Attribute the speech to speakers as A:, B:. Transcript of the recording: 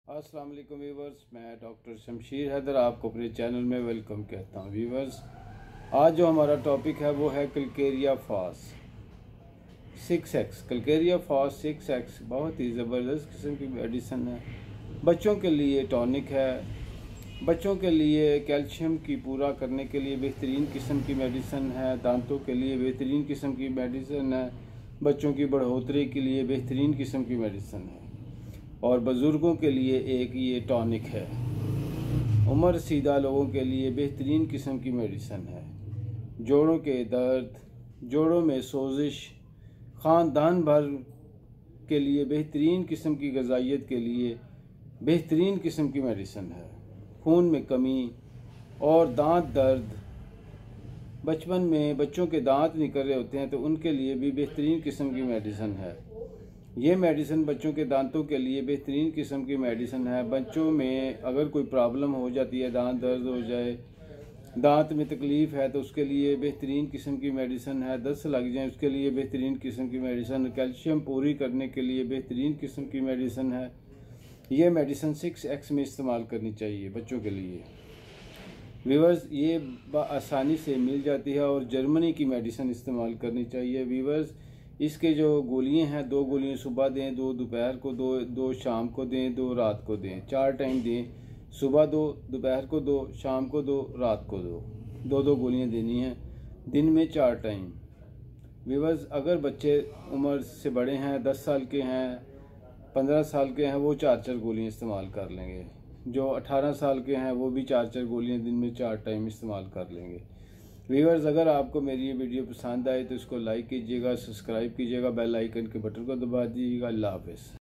A: अस्सलाम वालेकुम व्यूवर्स, मैं डॉक्टर शमशीर हैदर आपको अपने चैनल में वेलकम कहता हूँ। व्यूवर्स, आज जो हमारा टॉपिक है वो है कलकेरिया फास 6X। कलकेरिया फास 6X बहुत ही ज़बरदस्त किस्म की मेडिसन है। बच्चों के लिए टॉनिक है, बच्चों के लिए कैल्शियम की पूरा करने के लिए बेहतरीन किस्म की मेडिसन है, दांतों के लिए बेहतरीन किस्म की मेडिसन है, बच्चों की बढ़ोतरी के लिए बेहतरीन किस्म की मेडिसन है और बुज़ुर्गों के लिए एक ये टॉनिक है। उम्र रसीदा लोगों के लिए बेहतरीन किस्म की मेडिसन है। जोड़ों के दर्द, जोड़ों में सोजिश, ख़ानदान भर के लिए बेहतरीन किस्म की ग़िज़ाइयत के लिए बेहतरीन किस्म की मेडिसन है। खून में कमी और दांत दर्द, बचपन में बच्चों के दांत निकल रहे होते हैं तो उनके लिए भी बेहतरीन किस्म की मेडिसन है। ये मेडिसिन बच्चों के दांतों के लिए बेहतरीन किस्म की मेडिसिन है। बच्चों में अगर कोई प्रॉब्लम हो जाती है, दांत दर्द हो जाए, दांत में तकलीफ़ है तो उसके लिए बेहतरीन किस्म की मेडिसिन है। दस्त लग जाए उसके लिए बेहतरीन किस्म की मेडिसिन, कैल्शियम पूरी करने के लिए बेहतरीन किस्म की मेडिसिन है। ये मेडिसिन 6X में इस्तेमाल करनी चाहिए बच्चों के लिए। व्यूवर्स, ये आसानी से मिल जाती है और जर्मनी की मेडिसिन इस्तेमाल करनी चाहिए। व्यूवर्स, इसके जो गोलियां हैं, 2 गोलियां सुबह दें, 2 दोपहर को, 2 शाम को दें, 2 रात को दें। 4 टाइम दें, सुबह 2, दोपहर को 2, शाम को 2, रात को 2। 2 गोलियां देनी हैं दिन में 4 टाइम। व्यूवर्स, अगर बच्चे उम्र से बड़े हैं, 10 साल के हैं, 15 साल के हैं, वो 4 गोलियाँ इस्तेमाल कर लेंगे। जो 18 साल के हैं वो भी 4 गोलियाँ दिन में 4 टाइम इस्तेमाल कर लेंगे। व्यूअर्स, अगर आपको मेरी ये वीडियो पसंद आए तो इसको लाइक कीजिएगा, सब्सक्राइब कीजिएगा, बेल आइकन के बटन को दबा दीजिएगा। अल्लाह हाफ़िज़।